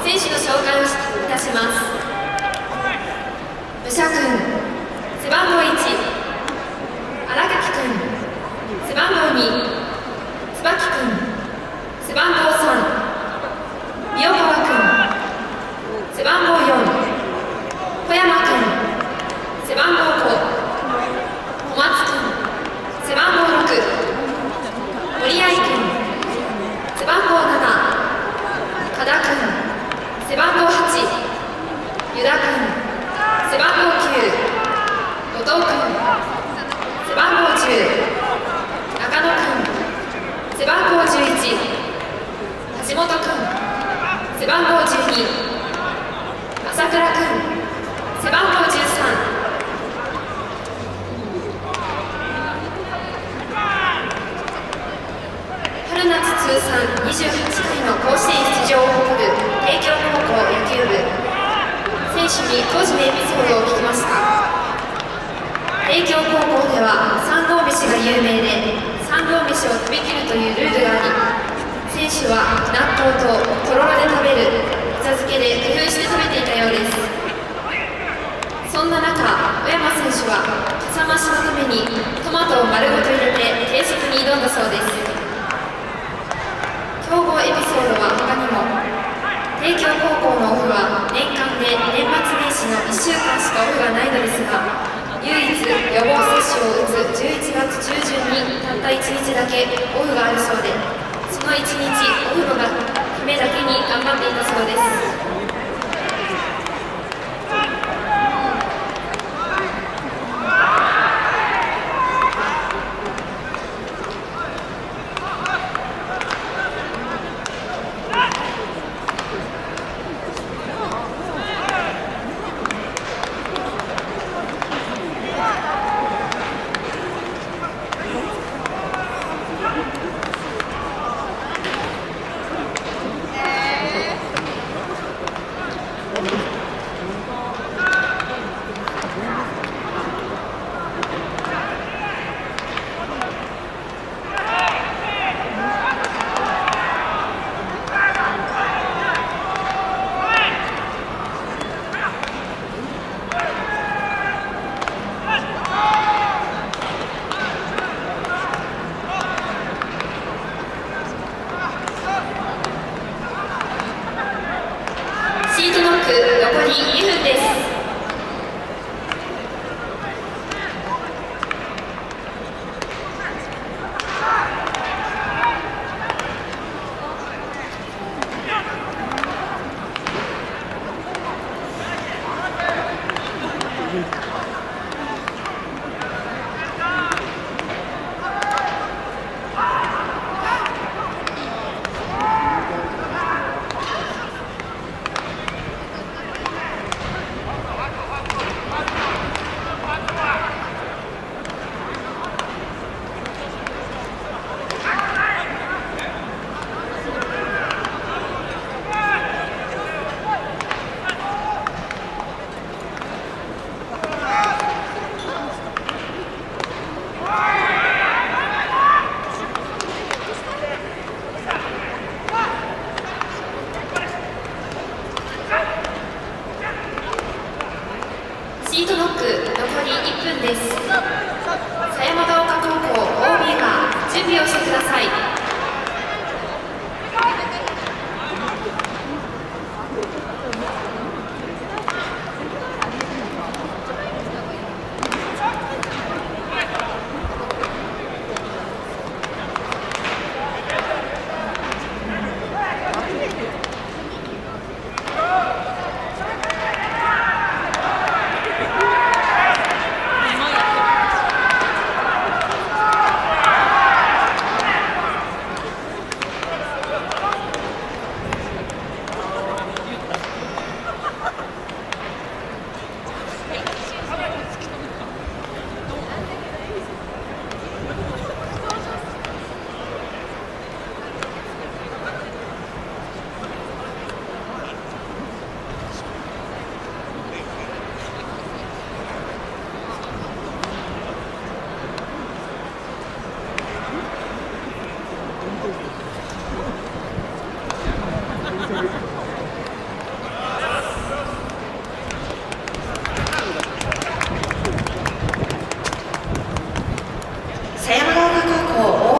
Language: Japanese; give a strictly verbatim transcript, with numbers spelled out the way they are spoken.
選手の紹介をいたします。武者君、背番号いち、荒垣君、背番号に、椿君、背番号さん、三岡川君、背番号よん、小山君、背番号ご、小松君、背番号ろく、森合君、背番号なな、加田君、背番号はち、湯田君、背番号きゅう、後藤君、背番号じゅう、中野君、背番号じゅういち、橋本君、背番号じゅうに、朝倉君、背番号じゅうさん。春夏通算にじゅうはちかいの甲子園出場を誇る帝京高校野球部、選手に当時のエピソードを聞きました。帝京高校では三合飯が有名で、三合飯を食べきるというルールがあり、選手は納豆ととろろで食べるお茶漬けで工夫して食べていたようです。そんな中、小山選手はかさ増しのためにトマトを丸ごと入れて計測に挑んだそうです。強豪エピソードは他にも、帝京高校のオフは年間で年末年始のいっしゅうかんしかオフがないのですが、唯一予防接種を打つじゅういちがつ中旬にたったいちにちだけオフがあるそうで、そのいちにちオフのためだけに頑張っていたそうです。シートノック残りにふんです。シートノック残りいっぷんです。狭山ヶ丘高校 オービー が準備をして